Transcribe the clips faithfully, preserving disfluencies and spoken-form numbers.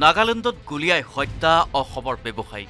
নাগালেণ্ডত গুলিয়াই হত্যা অসমৰ ব্যৱসায়ী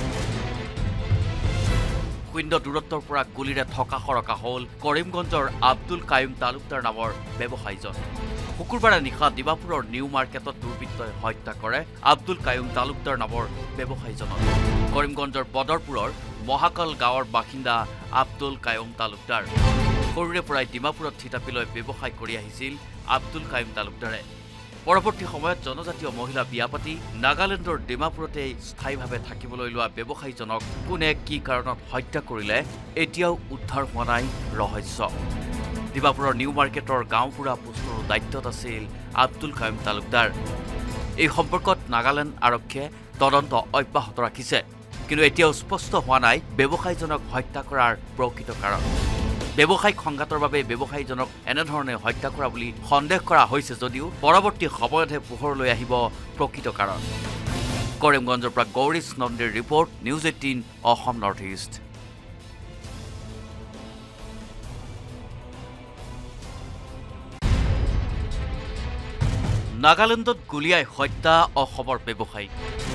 শূন্য দূৰত্বৰ পৰা গুলিৰে থকা খৰকা হ'ল কৰিমগঞ্জৰ আব্দুল কায়ুম তালুকদাৰ নামৰ ব্যৱসায়ীজন শুকুৰবাৰে নিশা ডিমাপুৰৰ নিউ মাৰ্কেটত দুৰ্বৃত্তই হত্যা কৰে আব্দুল কায়ুম তালুকদাৰ নামৰ ব্যৱসায়ীজনক কৰিমগঞ্জৰ বদৰপুৰৰ মহাকাল গাঁৱৰ বাসিন্দা আব্দুল কায়ুম তালুকদাৰ সৰুৰে পৰাই ডিমাপুৰত থিতাপিলৈ ব্যৱসায় কৰি আহিছিল আব্দুল কায়ুম তালুকদাৰে পৰৱৰ্তী সময়ত জনজাতীয় মহিলা বিয়া পাতি নাগালেণ্ডৰ ডিমাপুৰতে স্থায়ীভাৱে থাকিবলৈ লোৱা ব্যৱসায়ীজনক কোনে কি কাৰণত হত্যা কৰিলে এতিয়াও উদ্ধাৰ হোৱা নাই ৰহস্য ডিমাপুৰৰ নিউ মাৰ্কেটৰ গাঁওপুৰা পোষ্টৰ দায়িত্বত আছিল আব্দুল কায়ুম তালুকদাৰ এই সম্পৰ্কত নাগালেণ্ড আৰক্ষীয়ে তদন্ত অব্যাহত ৰাখিছে কিন্তু এতিয়াও স্পষ্ট হোৱা নাই ব্যৱসায়ীজনক হত্যা কৰাৰ প্ৰকৃত কাৰণ ব্যৱসায়িক সংঘাতৰ বাবে ব্যৱসায়ীজনক এনেধৰণে হত্যা কৰা বুলি সন্দেহ কৰা হৈছে যদিও পৰৱৰ্তী সময়তহে পোহৰলৈ আহিব প্ৰকৃত কাৰণ কৰিমগঞ্জৰ পৰা গৌৰীশ নন্দীৰ report news eighteen Assam north east নাগালেণ্ডত গুলিয়াই হত্যা অসমৰ ব্যৱসায়ী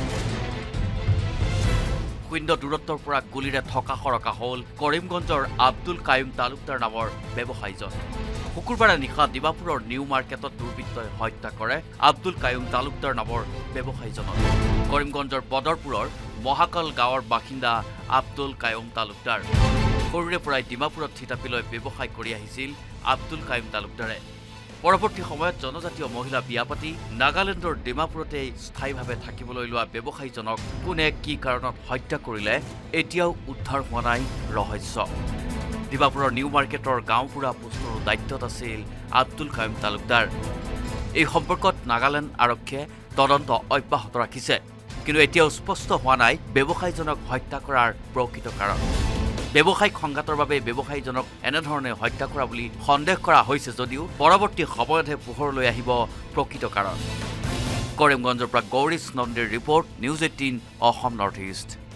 শূন্য দূৰত্বৰ পৰা গুলিৰে থকা খৰকা হ'ল কৰিমগঞ্জৰ আব্দুল কায়ুম তালুকদাৰ নামৰ ব্যৱসায়ীজন শুকুৰবাৰে নিশা ডিমাপুৰৰ নিউ মাৰ্কেটত দুৰ্বৃত্তই হত্যা কৰে আব্দুল কায়ুম তালুকদাৰ নামৰ ব্যৱসায়ীজনক কৰিমগঞ্জৰ বদৰপুৰৰ মহাকাল গাঁৱৰ বাসিন্দা আব্দুল কায়ুম তালুকদাৰ সৰুৰে পৰাই ডিমাপুৰত থিতাপিলৈ ব্যৱসায় কৰি আহিছিল আব্দুল কায়ুম তালুকদাৰে পৰৱৰ্তী সময়ত জনজাতীয় মহিলা বিয়া পাতি নাগালেণ্ডৰ ডিমাপুৰতে স্থায়ীভাৱে থাকিবলৈ লোৱা ব্যৱসায়ীজনক কোনে কি কাৰণত হত্যা কৰিলে এতিয়াও উদ্ধাৰ হোৱা নাই ৰহস্য ডিমাপুৰৰ নিউ মাৰ্কেটৰ গাঁওপুৰা পোষ্টৰ দায়িত্বত আছিল আব্দুল কায়ুম তালুকদাৰ এই সম্পৰ্কত নাগালেণ্ড আৰক্ষীয়ে তদন্ত অব্যাহত ৰাখিছে কিন্তু এতিয়াও স্পষ্ট হোৱা নাই ব্যৱসায়ীজনক হত্যা কৰাৰ প্ৰকৃত কাৰণ ব্যৱসায়িক সংঘাতৰ বাবে ব্যৱসায়ীজনক এনেধৰণে হত্যা কৰা বুলি সন্দেহ কৰা হৈছে যদিও পৰৱৰ্তী সময়তহে পোহৰলৈ আহিব প্ৰকৃত কাৰণ কৰিমগঞ্জৰ পৰা গৌৰীশ নন্দীৰ report news eighteen Assam north east